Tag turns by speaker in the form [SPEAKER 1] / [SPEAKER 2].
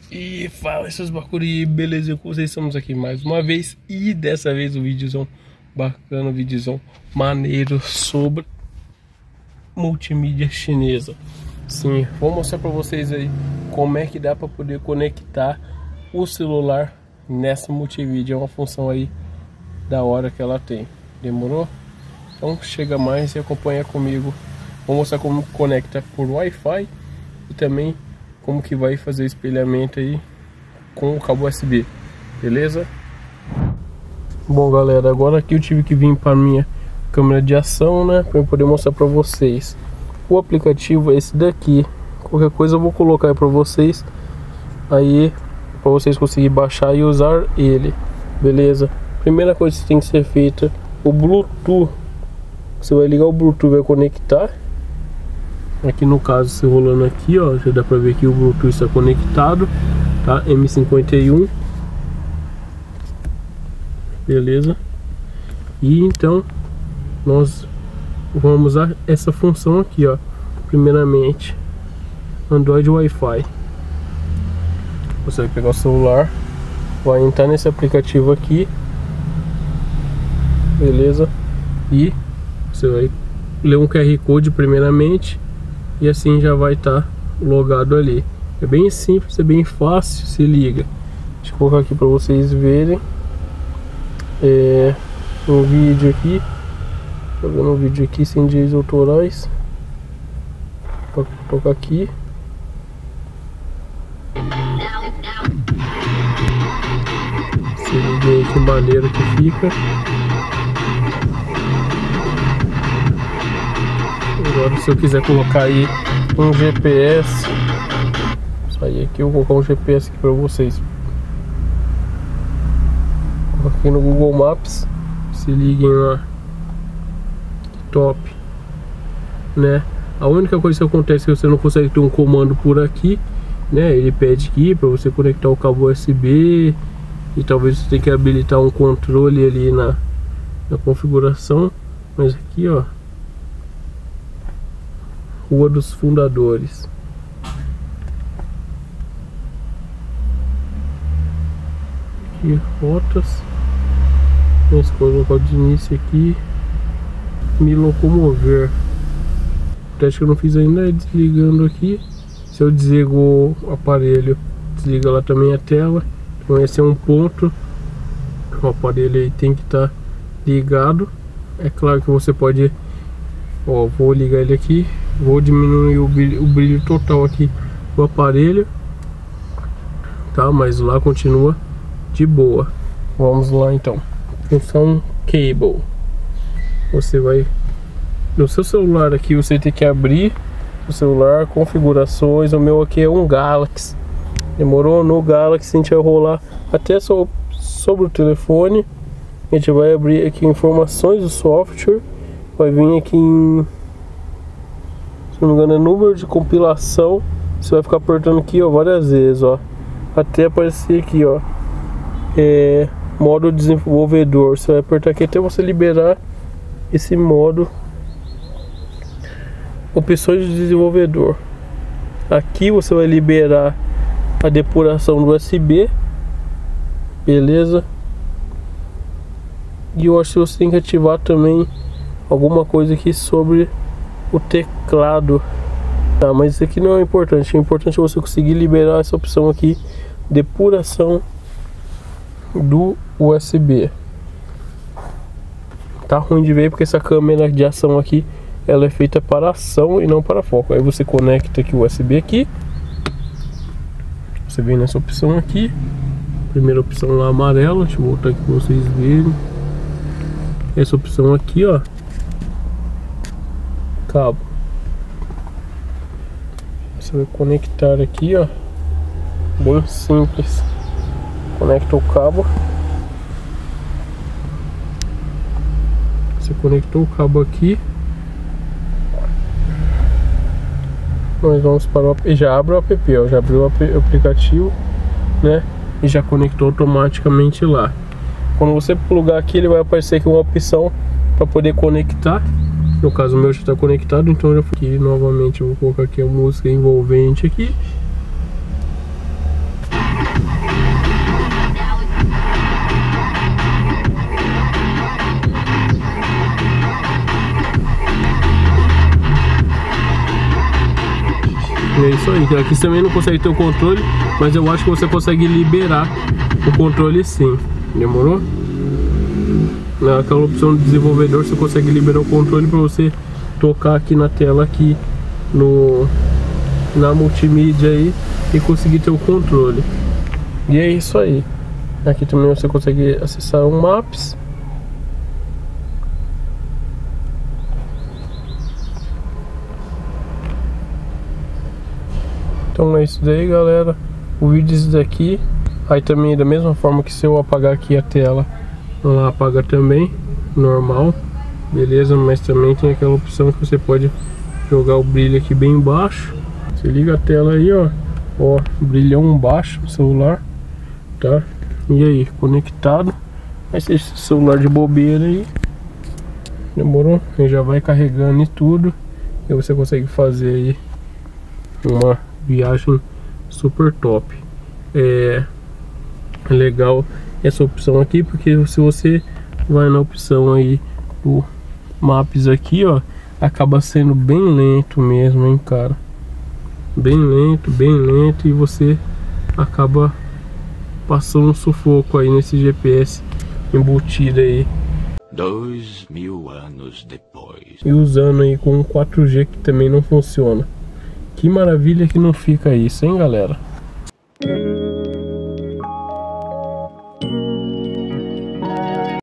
[SPEAKER 1] E fala esses bacuri, beleza com vocês? Estamos aqui mais uma vez e dessa vez o vídeozão bacana, o vídeozão maneiro sobre multimídia chinesa. Sim, vou mostrar pra vocês aí como é que dá pra poder conectar o celular nessa multimídia. É uma função aí da hora que ela tem. Demorou? Então chega mais e acompanha comigo. Vou mostrar como conecta por Wi-Fi e também como que vai fazer o espelhamento aí com o cabo USB, beleza? Bom galera, agora aqui eu tive que vir para minha câmera de ação, né, para eu poder mostrar para vocês. O aplicativo é esse daqui. Qualquer coisa eu vou colocar aí para vocês aí, para vocês conseguirem baixar e usar ele, beleza? Primeira coisa que tem que ser feita, o Bluetooth. Você vai ligar o Bluetooth, vai conectar. Aqui no caso, se rolando aqui, ó, já dá pra ver que o Bluetooth está conectado, tá? M51, beleza? E então nós vamos usar essa função aqui, ó. Primeiramente, Android Wi-Fi. Você vai pegar o celular, vai entrar nesse aplicativo aqui, beleza? E você vai ler um QR Code primeiramente. E assim já vai estar logado ali. É bem simples, é bem fácil, se liga. Deixa eu colocar aqui para vocês verem. Um vídeo aqui. Tô vendo um vídeo aqui sem direitos autorais. Vou colocar aqui. Se liga aí que maneiro que fica. Agora se eu quiser colocar aí um GPS, sair aqui, eu vou colocar um GPS aqui para vocês. Aqui no Google Maps, se liguem lá, top, né? A única coisa que acontece é que você não consegue ter um comando por aqui, né? Ele pede aqui para você conectar o cabo USB e talvez você tenha que habilitar um controle ali na configuração, mas aqui, ó, Rua dos Fundadores. Aqui, rotas. Vou escolher o local de início aqui. Me locomover. O teste que eu não fiz ainda é desligando aqui. Se eu desligo o aparelho, desliga lá também a tela. Então esse é um ponto. O aparelho aí tem que estar ligado. É claro que você pode... Ó, vou ligar ele aqui. Vou diminuir o brilho total aqui do aparelho, tá? Mas lá continua de boa. Vamos lá então. Função Cable. Você vai no seu celular aqui, você tem que abrir o celular, configurações. O meu aqui é um Galaxy. Demorou? No Galaxy a gente vai rolar até sobre o telefone. A gente vai abrir aqui informações do software. Vai vir aqui em, se não me engano, é número de compilação. Você vai ficar apertando aqui, ó, várias vezes, ó, até aparecer aqui, ó, modo desenvolvedor. Você vai apertar aqui até você liberar esse modo opções de desenvolvedor. Aqui você vai liberar a depuração do USB, beleza? E eu acho que você tem que ativar também alguma coisa aqui sobre o teclado, tá? Mas isso aqui não é importante. O importante é você conseguir liberar essa opção aqui, depuração do USB. Tá ruim de ver porque essa câmera de ação aqui, ela é feita para ação e não para foco. Aí você conecta aqui o USB aqui. Você vem nessa opção aqui, primeira opção lá amarela. Deixa eu voltar aqui para vocês verem. Essa opção aqui, ó, cabo. Você vai conectar aqui, ó, bem simples. Conecta o cabo. Você conectou o cabo aqui. Nós vamos para o app. Já abre o app, ó, já abriu o aplicativo, né? E já conectou automaticamente lá. Quando você plugar aqui, ele vai aparecer aqui uma opção para poder conectar. No caso o meu já está conectado, então eu aqui novamente eu vou colocar aqui a música envolvente aqui. É isso aí. Aqui você também não consegue ter o controle, mas eu acho que você consegue liberar o controle sim. Demorou? Naquela opção de desenvolvedor você consegue liberar o controle para você tocar aqui na tela aqui na multimídia aí e conseguir ter o controle. E é isso aí. Aqui também você consegue acessar o Maps. Então é isso daí, galera. O vídeo é esse daqui. Aí também da mesma forma que se eu apagar aqui a tela, ela apaga também, normal, beleza? Mas também tem aquela opção que você pode jogar o brilho aqui bem baixo. Você liga a tela aí, ó, brilhão baixo no celular, tá? E aí, conectado. Aí você deixa o celular de bobeira aí, demorou? Ele já vai carregando e tudo, e você consegue fazer aí uma viagem super top. É legal essa opção aqui, porque se você vai na opção aí do Maps aqui, ó, acaba sendo bem lento mesmo, hein, cara. Bem lento, e você acaba passando um sufoco aí nesse GPS embutido aí.
[SPEAKER 2] 2000 anos depois.
[SPEAKER 1] E usando aí com um 4G que também não funciona. Que maravilha que não fica isso, hein, galera.